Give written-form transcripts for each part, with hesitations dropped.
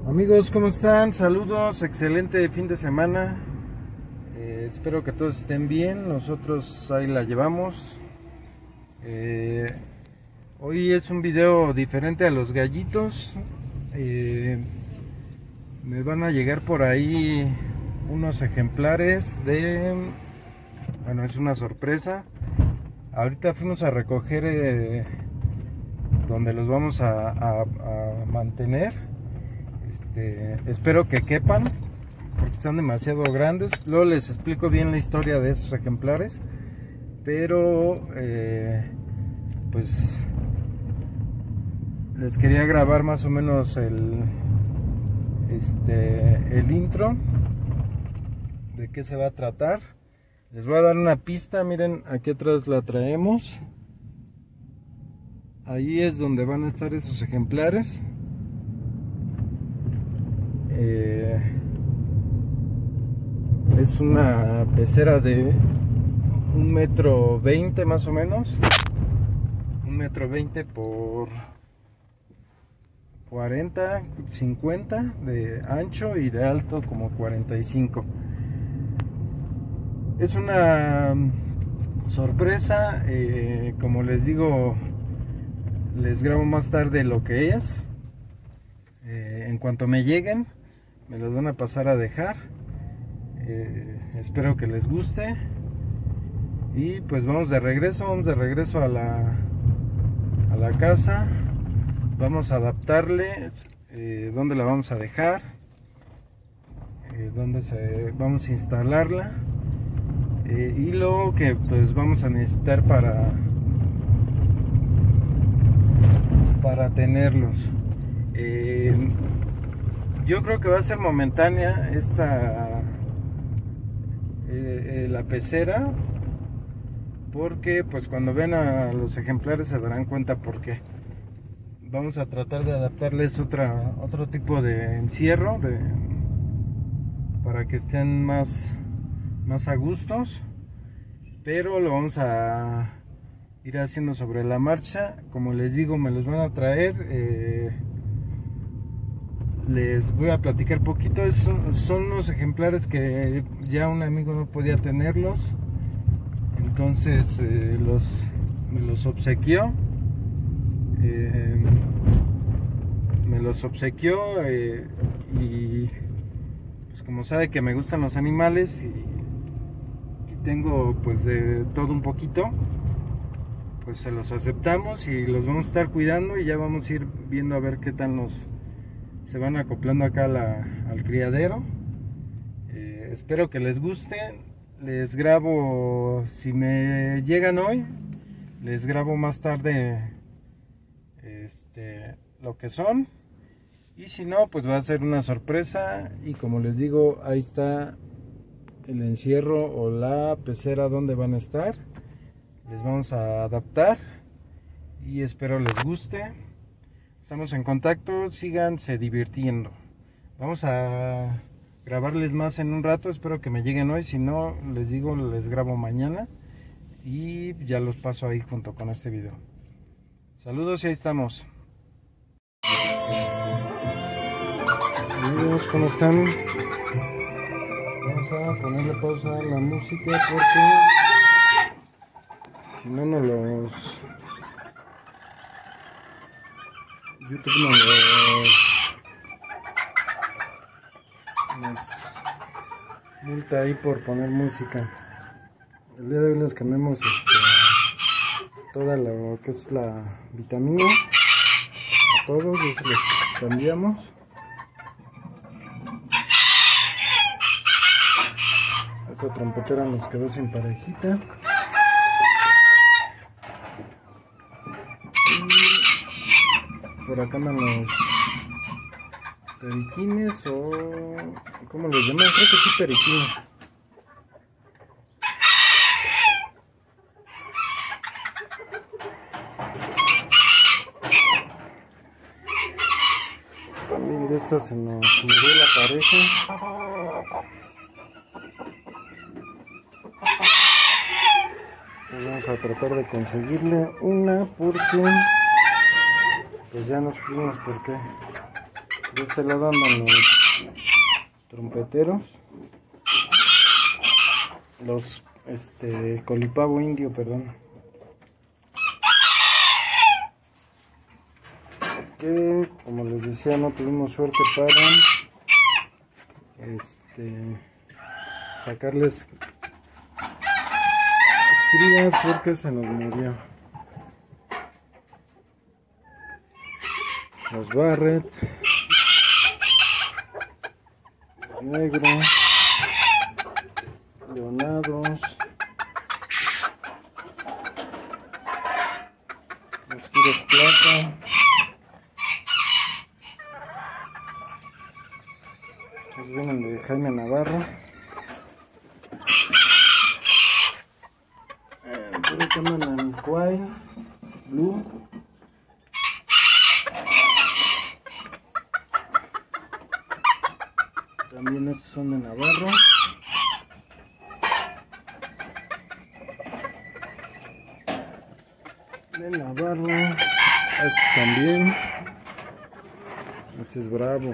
Amigos, ¿cómo están? Saludos, excelente fin de semana. Espero que todos estén bien. Nosotros ahí la llevamos. Hoy es un video diferente a los gallitos. Me van a llegar por ahí unos ejemplares de... Bueno, es una sorpresa. Ahorita fuimos a recoger donde los vamos a mantener. Espero que quepan porque están demasiado grandes. Luego les explico bien la historia de esos ejemplares, pero pues les quería grabar más o menos el intro de qué se va a tratar. Les voy a dar una pista. Miren, aquí atrás la traemos. Ahí es donde van a estar esos ejemplares. Es una pecera de 1,20 m más o menos, 1,20 m por 40, 50 de ancho y de alto como 45. Es una sorpresa, como les digo, les grabo más tarde lo que es. En cuanto me lleguen, me los van a pasar a dejar. Espero que les guste. Y pues vamos de regreso a la casa. Vamos a adaptarle dónde la vamos a dejar, vamos a instalarla, y lo que pues vamos a necesitar para tenerlos. Yo creo que va a ser momentánea la pecera, porque pues cuando ven a los ejemplares se darán cuenta por qué. Vamos a tratar de adaptarles otro tipo de encierro para que estén más a gustos, pero lo vamos a ir haciendo sobre la marcha. Como les digo, me los van a traer. Les voy a platicar poquito. Son unos ejemplares que ya un amigo no podía tenerlos, entonces me los obsequió. Y pues como sabe que me gustan los animales y tengo pues de todo un poquito, pues se los aceptamos y los vamos a estar cuidando, y ya vamos a ir viendo a ver qué tal se van acoplando acá al criadero. Espero que les guste. Les grabo, si me llegan hoy, les grabo más tarde lo que son, y si no, pues va a ser una sorpresa. Y como les digo, ahí está el encierro o la pecera donde van a estar. Les vamos a adaptar y espero les guste. Estamos en contacto, síganse divirtiendo. Vamos a grabarles más en un rato, espero que me lleguen hoy. Si no, les digo, les grabo mañana y ya los paso ahí junto con este video. Saludos y ahí estamos. Amigos, ¿cómo están? Vamos a ponerle pausa a la música porque si no, YouTube nos multa ahí por poner música. El día de hoy les cambiamos toda lo que es la vitamina a todos, ya se los cambiamos. Esta trompetera nos quedó sin parejita. Por acá andan los periquines, o ¿cómo los llaman? Creo que sí, periquines. También de esta se nos murió la pareja. Vamos a tratar de conseguirle una porque pues ya nos fuimos porque De este lado andan los trompeteros, los colipavo indio, perdón, que como les decía no tuvimos suerte para sacarles crías porque se nos murió. Los Barrett, los negros, leonados, los giros plata, estos vienen de Jaime Navarro. Por acá andan en Quail, Blue. También estos son de Navarro. De Navarro. Estos también. Este es bravo.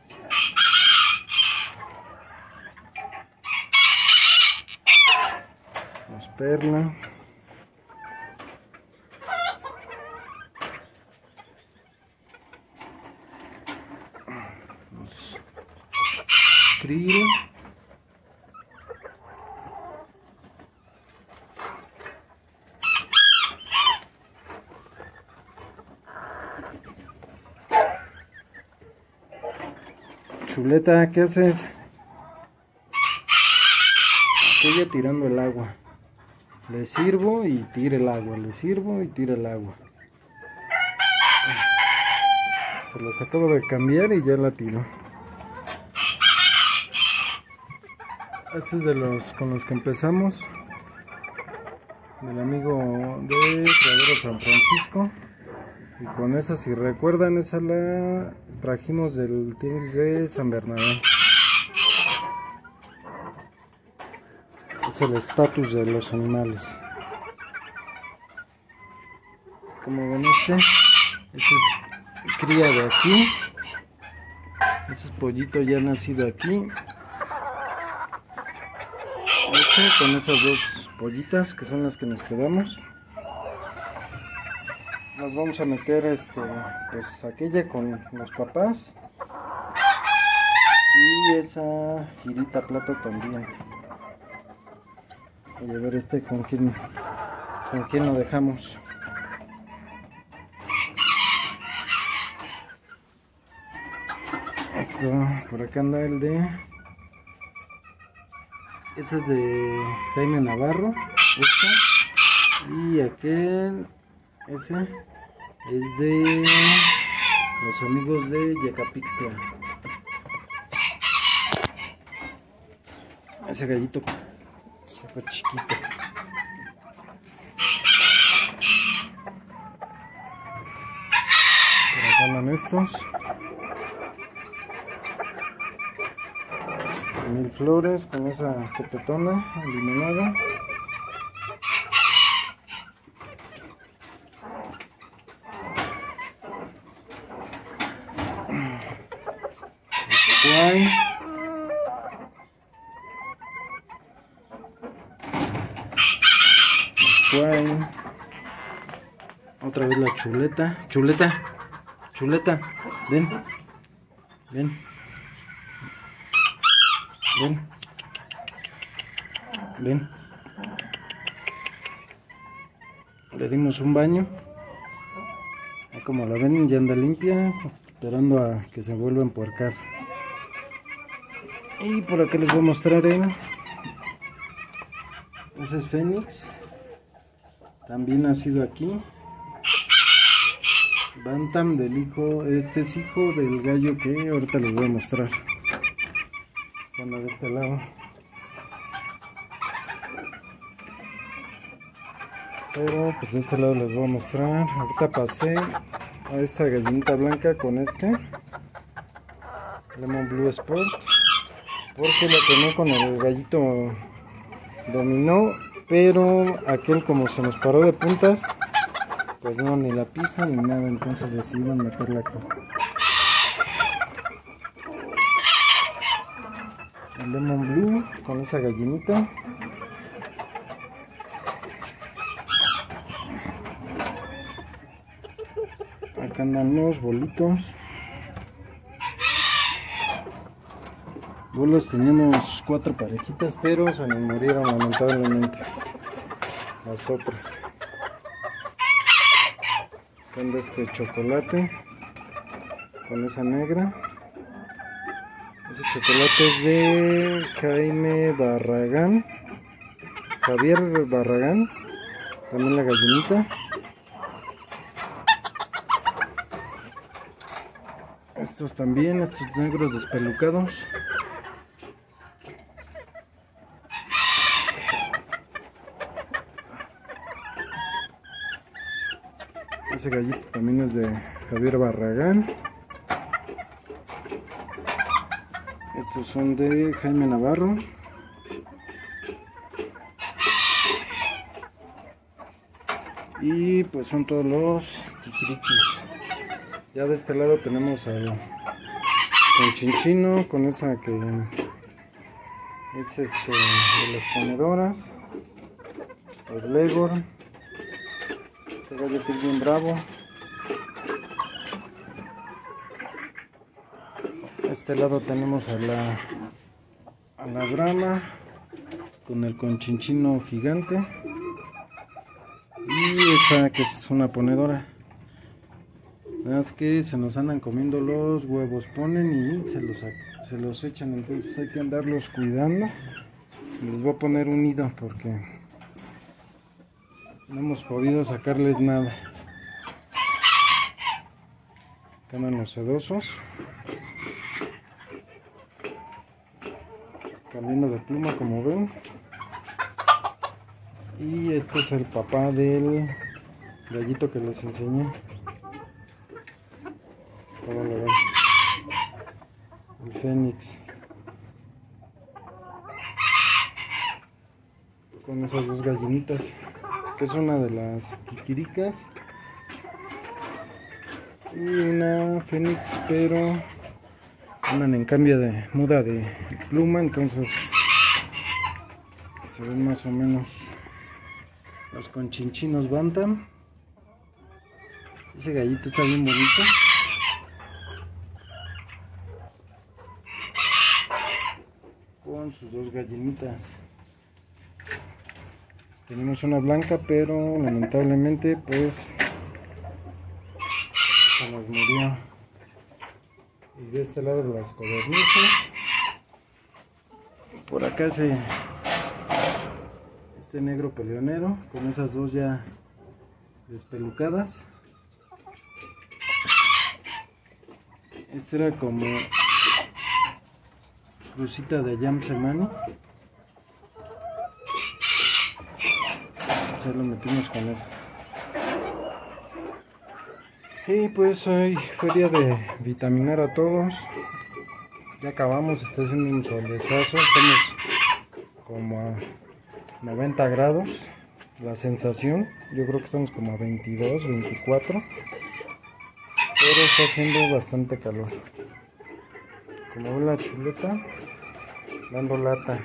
Los perla. Los krill. Chuleta, ¿qué haces? Estoy tirando el agua. Le sirvo y tira el agua, le sirvo y tira el agua. Se las acabo de cambiar y ya la tiro. Este es de los con los que empezamos. Del amigo de Criadero San Francisco. Y con esa, si recuerdan, esa la trajimos del Tigres de San Bernardo. Es el estatus de los animales. Como ven, este es cría de aquí. Este es pollito ya nacido aquí. Con esas dos pollitas que son las que nos quedamos. Nos vamos a meter pues aquella con los papás y esa girita plata también. Voy a ver con quién lo dejamos. Por acá anda el de... Este es de Jaime Navarro. Y aquel... Ese es de los amigos de Yecapixtla. Ese gallito se fue chiquito. Por acá andan estos. Mil flores con esa copetona limonada. Otra vez la chuleta. Chuleta, ven. Le dimos un baño. Como la ven, ya anda limpia, esperando a que se vuelva a empuercar. Y por acá les voy a mostrar ese es Fénix, también nacido aquí. Bantam del hijo, este es hijo del gallo que ahorita les voy a mostrar. Anda de este lado. Pero pues de este lado les voy a mostrar. Ahorita pasé a esta gallinita blanca con Lemon Blue Sport, porque la tenía con el gallito dominó, pero aquel como se nos paró de puntas, pues no, ni la pisa ni nada, entonces decidimos meterla aquí. el Lemon Blue con esa gallinita. Acá andan los bolitos. Bolos teníamos 4 parejitas, pero se nos murieron lamentablemente las otras. Acá anda este chocolate con esa negra. Ese chocolate es de Jaime Barragán, Javier Barragán. También la gallinita. Estos también, estos negros despelucados. Ese gallito también es de Javier Barragán. Estos son de Jaime Navarro. Y pues son todos los kikirikis. Ya de este lado tenemos al conchinchino con esa que es de las ponedoras. El Legor. Ese gallo que es bien bravo. Este lado tenemos a la Brahma con el conchinchino gigante. Y esa que es una ponedora. Nada más que se nos andan comiendo los huevos, ponen y se los echan, entonces hay que andarlos cuidando. Les voy a poner un nido porque no hemos podido sacarles nada. Acá andan los sedosos, cambiando de pluma como ven. Y este es el papá del gallito que les enseñé. ¿Cómo lo ven? El Fénix. Con esas dos gallinitas, que es una de las kikiricas y una Fénix, pero andan en cambio de muda de pluma, entonces se ven más o menos. Los conchinchinos bantam. Ese gallito está bien bonito. Con sus dos gallinitas. Tenemos una blanca, pero lamentablemente pues se nos murió. Y de este lado las codornices. Por acá este negro peleonero con esas dos ya despelucadas. Este era como crucita de Yamsemani. Ya lo metimos con esas. Y pues hoy fue día de vitaminar a todos. Ya acabamos, está haciendo un solezazo. Estamos como a 90 grados la sensación. Yo creo que estamos como a 22, 24. Pero está haciendo bastante calor. Como ven la chuleta dando lata.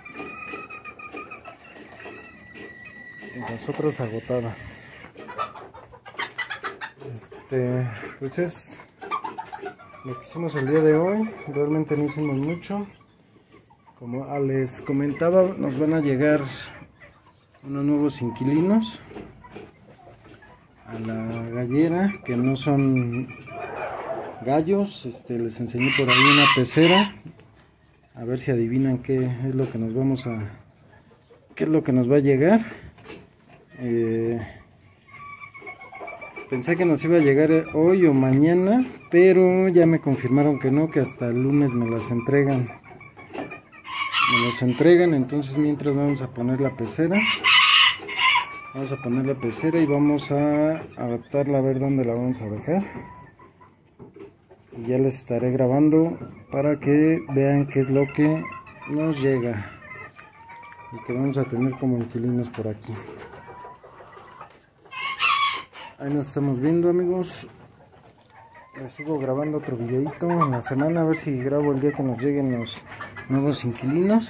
Y las otras agotadas. Pues es lo que hicimos el día de hoy. Realmente no hicimos mucho. Como les comentaba, nos van a llegar unos nuevos inquilinos a la gallera, que no son gallos. Les enseñé por ahí una pecera, a ver si adivinan qué es lo que nos qué es lo que nos va a llegar. Pensé que nos iba a llegar hoy o mañana, pero ya me confirmaron que no, que hasta el lunes me las entregan. Entonces mientras vamos a poner la pecera. Y vamos a adaptarla, a ver dónde la vamos a dejar. Y ya les estaré grabando para que vean qué es lo que nos llega y que vamos a tener como inquilinos por aquí. Ahí nos estamos viendo, amigos. Les sigo grabando otro videito en la semana, a ver si grabo el día que nos lleguen los nuevos inquilinos.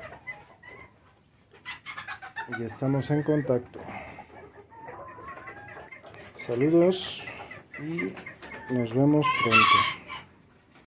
Y ya estamos en contacto. Saludos y nos vemos pronto.